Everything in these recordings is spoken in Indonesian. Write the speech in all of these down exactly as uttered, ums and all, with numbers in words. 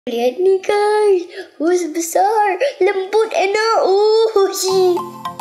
Lihat nih guys, us besar, lembut, enak. Uh, sih.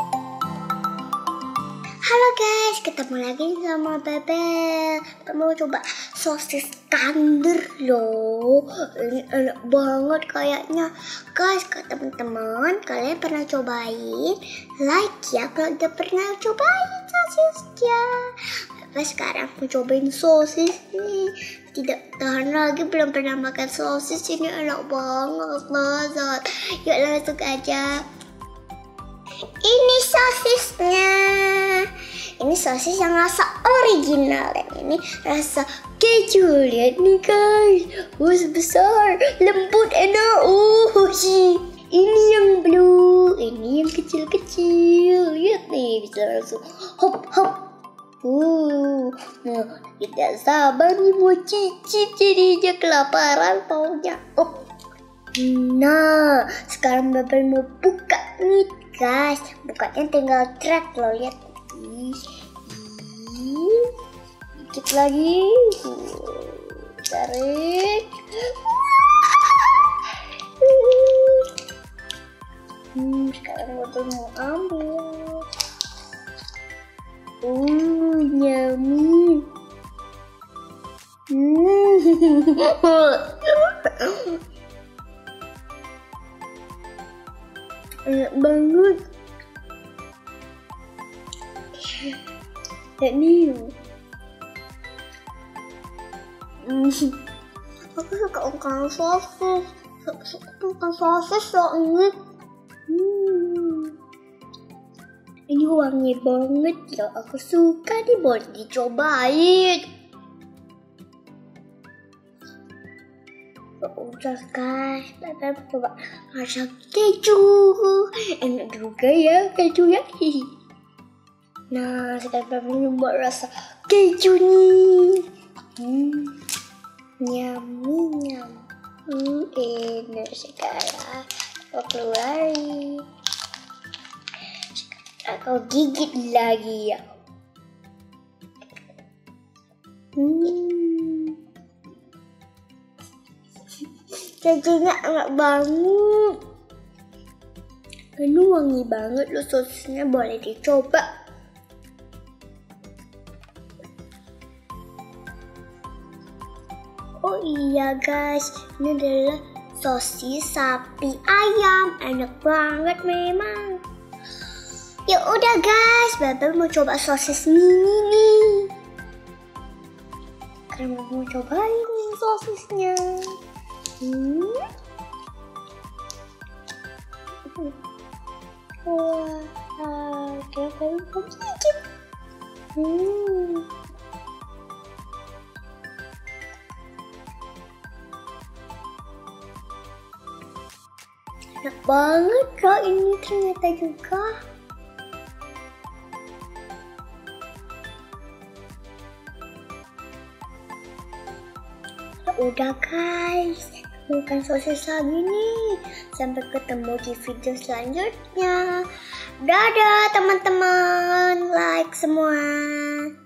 Halo guys, ketemu lagi sama Bebel. Kita mau coba sosis tender loh. Ini enak banget kayaknya. Guys, ke teman-teman, kalian pernah cobain? Like ya kalau udah pernah cobain sosisnya. Bebel sekarang mau cobain sosis nih. Tidak tahan lagi, belum pernah makan sosis. Ini enak banget, lezat. Yuk langsung aja. Ini sosisnya. Ini sosis yang rasa original. Dan ini rasa keju. Lihat nih guys, us besar, lembut, enak. Uh, sih. Ini yang blue, ini yang kecil-kecil. Lihat nih, bisa langsung hop hop. Uh, nah, tidak sabar nih mau cicip, jadinya kelaparan maunya. Oh, nah sekarang Bebel mau buka nih guys. Bukanya tinggal track loh, lihat. Ih, ih, dikit lagi. Uh, tarik. Hmm, sekarang Bebel mau ambil. Uh, yummy. Hmm. Enak banget. Lihat nih. Hmm. Aku suka makan sosis. Suka makan sosis soalnya. Hmm. Ini wangi banget loh, aku suka nih, boleh dicobain. Udah guys, Bebel coba rasa keju. Enak juga ya keju ya. Nah sekarang Bebel nyoba rasa keju nih. Hmm, nyami nyam. Hmm, enak sekarang. Aku keluarin. Aku gigit lagi ya. Hmm. Kejunya enak banget. Ini wangi banget loh sosisnya, boleh dicoba. Oh iya guys, ini adalah sosis sapi ayam. Enak banget memang. Ya udah guys, Bebel mau coba sosis mini nih. Karena mau cobain sosisnya. Hmm. Wah, kayak Bebel mau cicip. Hmm. Enak banget kok ini ternyata juga. Udah guys, bukan sosis lagi nih. Sampai ketemu di video selanjutnya. Dadah teman-teman, like semua.